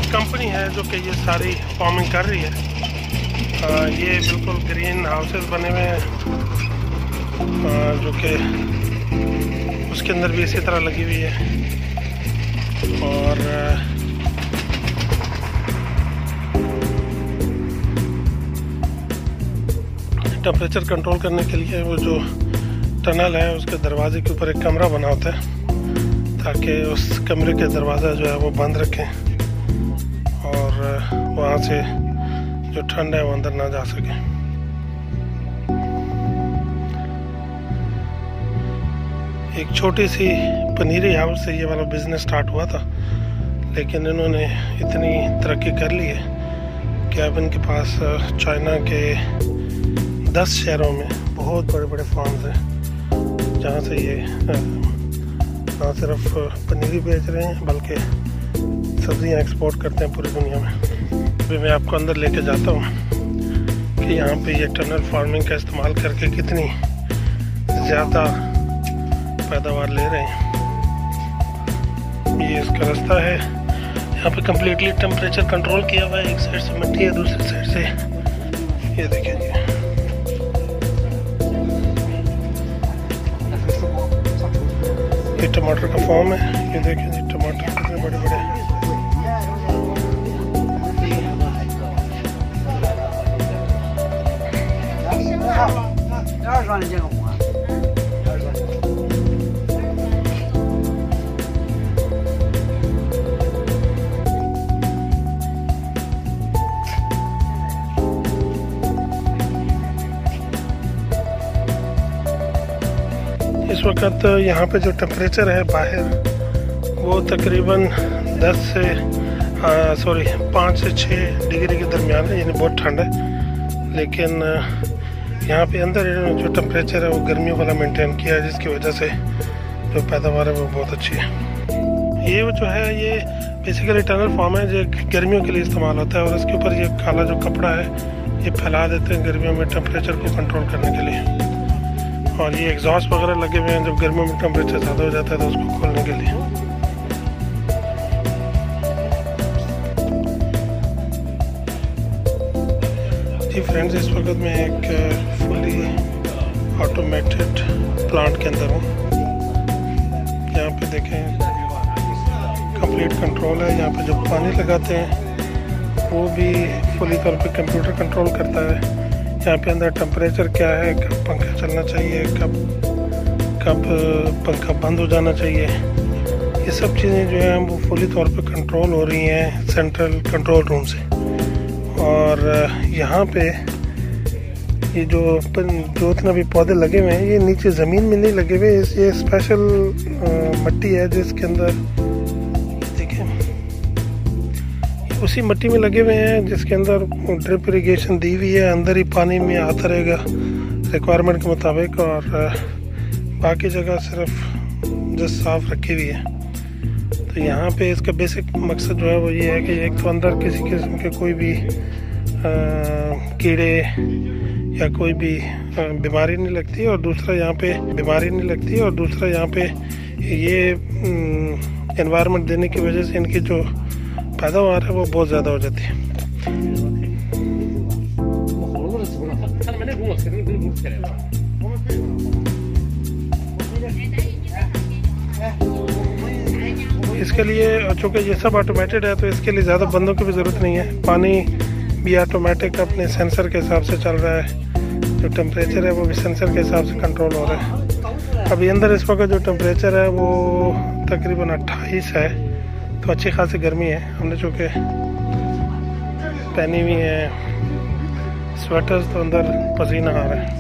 Company है जो कि ये सारी फार्मिंग कर रही है। ये बिल्कुल ग्रीन हाउसेस बने हुए हैं जो कि उसके अंदर भी इसी तरह लगी हुई है। और टेम्परेचर कंट्रोल करने के लिए वो जो टनल है उसके दरवाजे के ऊपर एक कमरा बना होता है ताकि उस कमरे के दरवाज़ा जो है वो बंद रखें और वहाँ से जो ठंड है वो अंदर ना जा सके। एक छोटी सी पनीरी हाउस से ये वाला बिज़नेस स्टार्ट हुआ था, लेकिन इन्होंने इतनी तरक्की कर ली है कि अब इनके पास चाइना के 10 शहरों में बहुत बड़े बड़े फार्म्स हैं जहाँ से ये ना सिर्फ पनीर बेच रहे हैं बल्कि सब्जियाँ एक्सपोर्ट करते हैं पूरी दुनिया में। अभी मैं आपको अंदर लेके जाता हूँ कि यहाँ पे ये टनल फार्मिंग का इस्तेमाल करके कितनी ज़्यादा पैदावार ले रहे हैं। ये इसका रास्ता है। यहाँ पे कम्प्लीटली टेम्परेचर कंट्रोल किया हुआ है। एक साइड से मिट्टी है, दूसरी साइड से ये देखिए जी। ये टमाटर का फॉर्म है। ये देखिए जी टमाटर कितने बड़े बड़े हैं। इस वक्त यहाँ पे जो टेम्परेचर है बाहर वो तकरीबन 5 से 6 डिग्री के दरमियान है, यानी बहुत ठंड है। लेकिन यहाँ पे अंदर जो टेम्परेचर है वो गर्मियों वाला मेंटेन किया है, जिसकी वजह से जो पैदावार है वो बहुत अच्छी है। ये जो है ये बेसिकली टनल फार्म है जो गर्मियों के लिए इस्तेमाल होता है और इसके ऊपर ये काला जो कपड़ा है ये फैला देते हैं गर्मियों में टेम्परेचर को कंट्रोल करने के लिए। और ये एग्जॉस्ट वगैरह लगे हुए हैं, जब गर्मियों में टेम्परेचर ज़्यादा हो जाता है तो उसको खोलने के लिए। जी फ्रेंड्स, इस वक्त मैं एक फुली ऑटोमेटेड प्लांट के अंदर हूँ। यहाँ पे देखें कंप्लीट कंट्रोल है। यहाँ पे जो पानी लगाते हैं वो भी फुली तौर पे कंप्यूटर कंट्रोल करता है। यहाँ पे अंदर टेम्परेचर क्या है, कब पंखा चलना चाहिए, कब पंखा बंद हो जाना चाहिए, ये सब चीज़ें जो हैं वो फुली तौर पे कंट्रोल हो रही हैं सेंट्रल कंट्रोल रूम से। और यहाँ पे ये जो इतना भी पौधे लगे हुए हैं ये नीचे ज़मीन में नहीं लगे हुए, ये स्पेशल मिट्टी है जिसके अंदर देखें उसी मिट्टी में लगे हुए हैं जिसके अंदर ड्रिप इरिगेशन दी हुई है। अंदर ही पानी में आता रहेगा रिक्वायरमेंट के मुताबिक और बाकी जगह सिर्फ जस्ट साफ रखी हुई है। तो यहाँ पे इसका बेसिक मकसद जो है वो ये है कि एक तो अंदर किसी किस्म के कोई भी कीड़े या कोई भी बीमारी नहीं लगती और दूसरा यहाँ पे ये एनवायरनमेंट देने की वजह से इनकी जो पैदावार है वो बहुत ज़्यादा हो जाती है। इसके लिए चूँकि ये सब ऑटोमेटेड है तो इसके लिए ज़्यादा बंदों की भी ज़रूरत नहीं है। पानी भी ऑटोमेटिक अपने सेंसर के हिसाब से चल रहा है, जो टेम्परेचर है वो भी सेंसर के हिसाब से कंट्रोल हो रहा है। अभी अंदर इस वक्त जो टेम्परेचर है वो तकरीबन 28 है, तो अच्छी खासी गर्मी है। हमने चूँकि पहनी हुई है स्वेटर्स तो अंदर पसीना आ रहा है।